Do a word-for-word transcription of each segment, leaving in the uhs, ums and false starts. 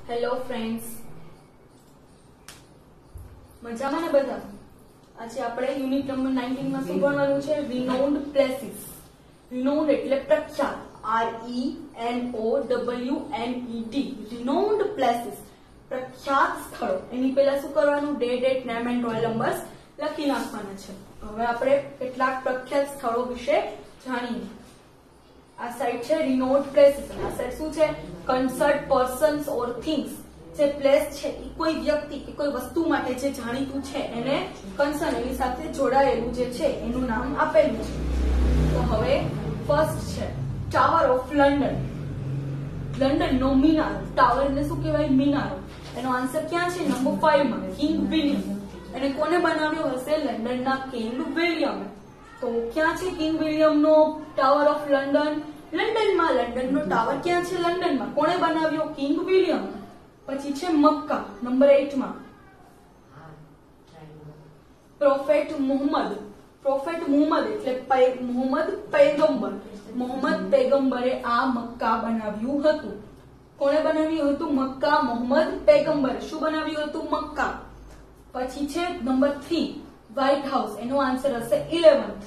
Hello friends, મજામાં ને બધા? આજે આપણે યુનિટ નંબર નાઇન્ટીન માં શું ભણવાનું છે? Renowned places. રિનાઉન્ડ એટલે પ્રખ્યાત, R E N O W N E D. Renowned places, પ્રખ્યાત સ્થળો. એની પહેલા શું કરવાનું? Day, date, name and roll numbers લખી નાખવાના છે. હવે આપણે કેટલાક પ્રખ્યાત સ્થળો વિશે જાણીએ. આ સાઇડ છે રિનોડ પ્લેસીસ, આ સાઇડ શું છે? Concert persons or things. જે પ્લેસ છે એ કોઈ વ્યક્તિ કે કોઈ વસ્તુ માટે જે જાણીતું છે એને કન્સર્ન, એની સાથે જોડાયેલું જે છે એનું નામ આપેલું છે. તો હવે ફર્સ્ટ છે ટાવર ઓફ લંડન. લંડન નો મિનારો. ટાવર ને શું કહેવાય? મિનારો. એનો આન્સર ક્યાં છે? નંબર ફાઈવ માં. King William. એને કોને બનાવ્યો હશે? લંડનના કિંગ વિલિયમ. તો ક્યાં છે કિંગ વિલિયમ નો ટાવર ઓફ લંડન? લંડનમાં. લંડન નો ટાવર ક્યાં છે? લંડનમાં. કોણે બનાવ્યો? King William. પછી છે મક્કા, નંબર એટ માં. Prophet Muhammad. પ્રોફેટ મુહમ્મદ એટલે મુહમ્મદ પૈગંબર. મુહમ્મદ પૈગંબરે આ મક્કા બનાવ્યું હતું. કોણે બનાવ્યું હતું? મક્કા. મુહમ્મદ પૈગંબરે શું બનાવ્યું હતું? મક્કા. પછી છે નંબર થ્રી વ્હાઇટ હાઉસ. એનો આન્સર હશે eleventh.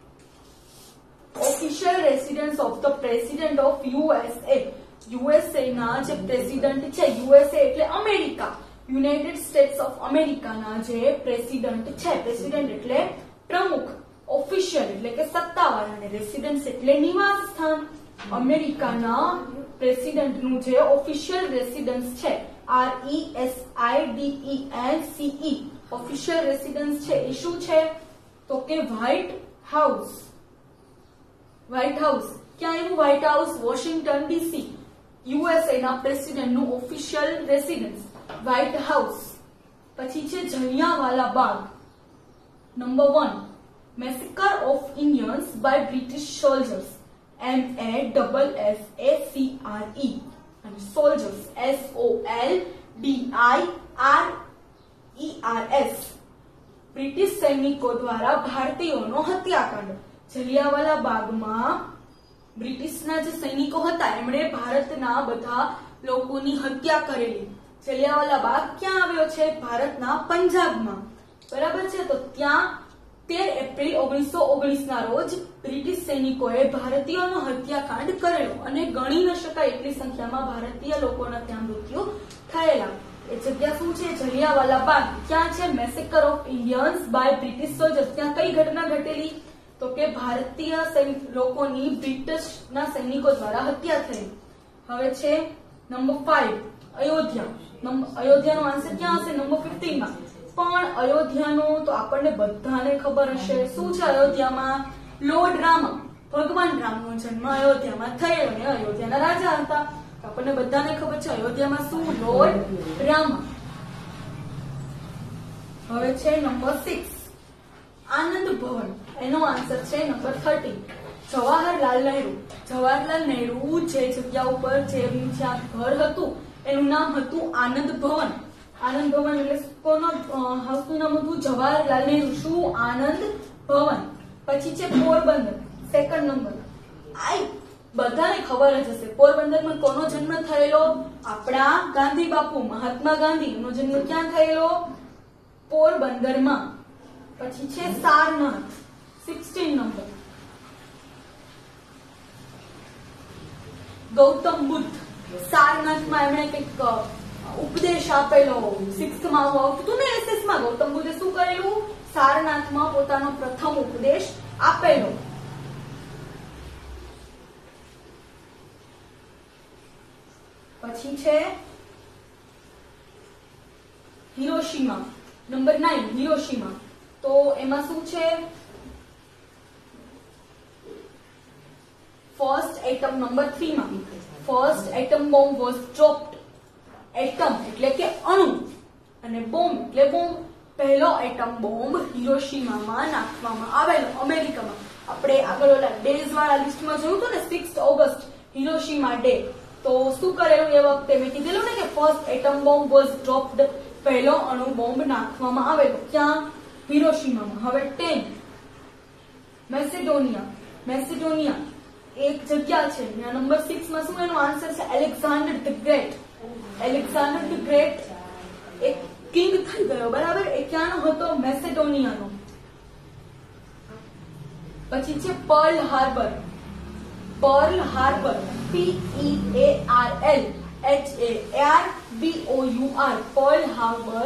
Official residence of the president of USA. USA ના જે પ્રેસિડેન્ટ છે, યુએસએ એટલે America, United States of America ના જે પ્રેસિડેન્ટ છે, પ્રેસિડેન્ટ એટલે પ્રમુખ, ઓફિશિયલ એટલે કે સત્તાવાર, અને રેસિડન્સ એટલે નિવાસ સ્થાન. અમેરિકાના પ્રેસિડેન્ટ નું જે ઓફિશિયલ રેસિડન્સ છે, R E S I D E N C E, official residence છે એ શું છે? તો કે વ્હાઇટ હાઉસ. વ્હાઇટ હાઉસ ક્યાં આવ્યું? White House Washington DC. USA ના પ્રેસિડેન્ટ નું ઓફિશિયલ રેસિડન્સ વ્હાઇટ હાઉસ. પછી છે Jallianwala Bagh. Number one massacre of Indians by British soldiers. M A double S A C R E. અને soldiers S O L D I E R S એસ. બ્રિટિશ સૈનિકો દ્વારા ભારતીયોનો હત્યાકાંડ. જલિયાંવાલા બાગમાં બ્રિટિશના જે સૈનિકો હતા એમણે ભારતના બધા લોકોની હત્યા કરેલી. જલિયાંવાલા બાગ ક્યાં આવ્યો છે? ભારતના પંજાબમાં. બરાબર છે. તો ત્યાં તેર એપ્રિલ ઓગણીસો ઓગણીસ ના રોજ બ્રિટિશ સૈનિકોએ ભારતીયોનો હત્યાકાંડ કરેલો, અને ગણી ન શકાય એટલી સંખ્યામાં ભારતીય લોકોના ત્યાં મૃત્યુ થયેલા. એ જગ્યા શું છે? જલિયાંવાલા બાગ. ક્યાં છે? Massacre of Indians by British soldiers. ત્યાં કઈ ઘટના ઘટેલી? તો કે ભારતીય લોકોની બ્રિટિશના સૈનિકો દ્વારા હત્યા થઈ. હવે છે નંબર ફાઈવ અયોધ્યા. અયોધ્યાનો આન્સર ક્યાં હશે? નંબર ફિફ્ટીન માં. પણ અયોધ્યાનો તો આપણને બધાને ખબર હશે. શું છે અયોધ્યામાં? લોર્ડ રામ, ભગવાન રામનો જન્મ અયોધ્યામાં થયો, અને અયોધ્યાના રાજા હતા. આપણને બધાને ખબર છે અયોધ્યામાં શું? લોર્ડ રામ. હવે છે નંબર સિક્સ આનંદ ભવન. એનો આન્સર છે નંબર થર્ટી જવાહરલાલ નહેરુ. જવાહરલાલ નહેરુ જે જગ્યા ઉપર જે જ્યાં ઘર હતું એનું નામ હતું આનંદ ભવન. આનંદ ભવન એટલે કોનો હાઉસનું નામ હતું? જવાહરલાલ નહેરુ. શું? આનંદ ભવન. પછી છે પોરબંદર, સેકન્ડ નંબર. આ બધાને ખબર જ હશે. પોરબંદરમાં કોનો જન્મ થયેલો? આપણા ગાંધી બાપુ, મહાત્મા ગાંધી. એનો જન્મ ક્યાં થયેલો? પોરબંદરમાં. પછી છે સારનાથ, સિક્સટીન નંબર. ગૌતમ બુદ્ધ. સારનાથમાં એમણે કંઈક ઉપદેશ આપેલો. સિક્સ્થમાં આવતું હતું ને એસ એસ માં. ગૌતમ બુદ્ધે શું કરેલું? સારનાથમાં પોતાનો પ્રથમ ઉપદેશ આપેલો. પછી છે હિરોશીમા, નંબર નાઇન. હિરોશીમા. તો એમાં શું છે? ફર્સ્ટ એટમ, નંબર થ્રી માં. First atom bomb was dropped. Atom એટલે કે અણુ, અને બોમ્બ એટલે બોમ્બ. પહેલો એટમ બોમ્બ હિરોશીમામાં નાખવામાં આવેલો, અમેરિકામાં. આપણે આગળ ઓલા ડેઝ વાળા લિસ્ટમાં જોયું હતું ને, સિક્સ ઓગસ્ટ હિરોશીમા ડે. તો શું કરેલું એ વખતે? મેં કીધેલું ને કે first atom bomb was dropped. પહેલો અણુ બોમ્બ નાખવામાં આવેલો. ક્યાં? હિરોશીમામાં. હવે ટેન મેસેડોનિયા. મેસેડોનિયા એક જગ્યા છે. નંબર સિક્સ માં શું એનો આન્સર છે? Alexander the Great. Alexander the Great એક કિંગ થઈ ગયો, બરાબર. એ ક્યાંનો હતો? મેસેડોનિયાનો. પછી છે Pearl Harbour. Pearl Harbour P E A R L H A R B O U R Pearl Harbour.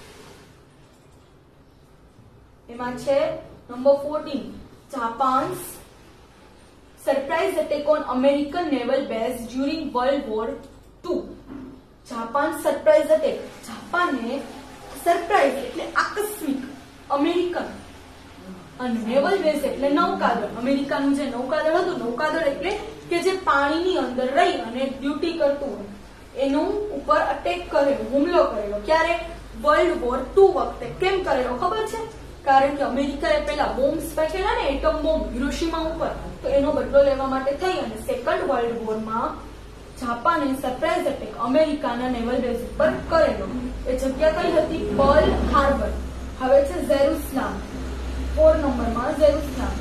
એમાં છે number fourteen Japan's surprise attack on American naval base during World War two. Japan surprise attack. જાપાને surprise એટલે આકસ્મિક American અને naval base એટલે નૌકાદળ. અમેરિકાનું જે નૌકાદળ હતું, નૌકાદળ એટલે કે જે પાણીની અંદર રહી અને ડ્યુટી કરતું હોય, એનું ઉપર અટેક કરેલો, હુમલો કરેલો. ક્યારે? વર્લ્ડ વોર ટુ વખતે. કેમ કરેલો ખબર છે? કારણ કે અમેરિકાએ પેલા બોમ્બ્સ ફેંકેલા ને, એટમ બોમ્બ હિરોશીમા ઉપર, તો એનો બદલો લેવા માટે થઈ અને સેકન્ડ વર્લ્ડ વોરમાં જાપાને સરપ્રાઇઝ એટેક અમેરિકાના નેવલ બેઝ ઉપર કરેલો. એ જગ્યા કઈ હતી? Pearl Harbour. હવે છે જેરુસલામ. ફોર નંબરમાં જેરુસલામ.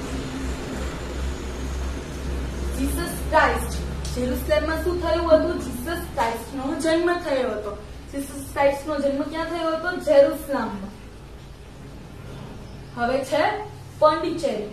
Jesus Christ. જેરુસલેમમાં શું થયું હતું? જીસસ ક્રાઇસ્ટનો જન્મ થયો હતો. જીસસ ક્રાઇસ્ટનો જન્મ ક્યાં થયો હતો? જેરુસલામમાં. હવે છે પોંડિચેરી.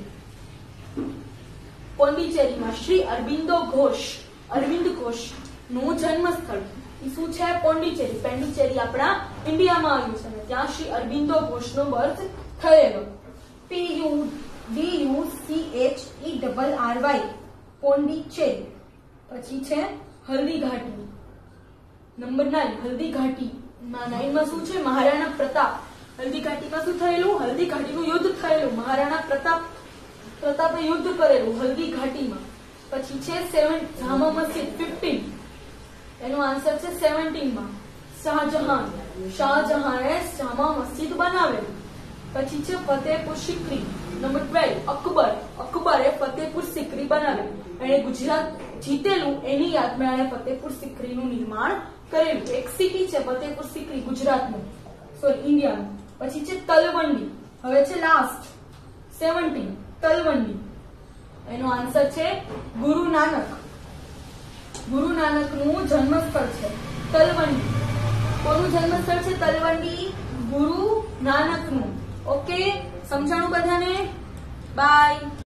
પોંડિચેરીમાં શ્રી અરવિંદો ઘોષ અરવિંદ ઘોષ નું જન્મ સ્થળ શું છે? પોંડિચેરી. પોંડિચેરી આપણા ઇન્ડિયામાં આવ્યું છે અને ત્યાં શ્રી અરવિંદો ઘોષનો બર્થ થયેલો. P U D U C H E double R Y Pondicherry. પછી છે Haldi Ghati. Number nine Haldi Ghati. Nine માં શું છે? મહારાણા પ્રતાપ. હલ્દી ઘાટીમાં શું થયેલું? હલ્દી ઘાટીનું યુદ્ધ થયેલું. મહારાણા પ્રતાપ પ્રતાપે યુદ્ધ કરેલું હલ્દી ઘાટીમાં. પછી છે સેવન જામા મસ્જિદ ફિફ્ટીન. એનો આન્સર છે સેવન્ટીન માં શાહજહાન. શાહજહાને જામા મસ્જિદ બનાવેલું. પછી છે ફતેહપુર સિક્રી. Number twelve Akbar. અકબરે ફતેહપુર સિક્રી બનાવેલું. એણે ગુજરાત જીતેલું એની યાદમાં એણે ફતેહપુર સિક્રીનું નિર્માણ કરેલું. એક સિટી છે ફતેહપુર સિક્રી ગુજરાતનું, સોરી ઇન્ડિયાનું. પછી છે તલવંડી. હવે છે લાસ્ટ સેવન્ટીન તલવંડી. એનો આન્સર છે ગુરુ નાનક. ગુરુ નાનક નું જન્મસ્થળ છે તલવંડી. કોનું જન્મસ્થળ છે તલવંડી? ગુરુ નાનક નું. ઓકે, સમજાણું બધાને? બાય.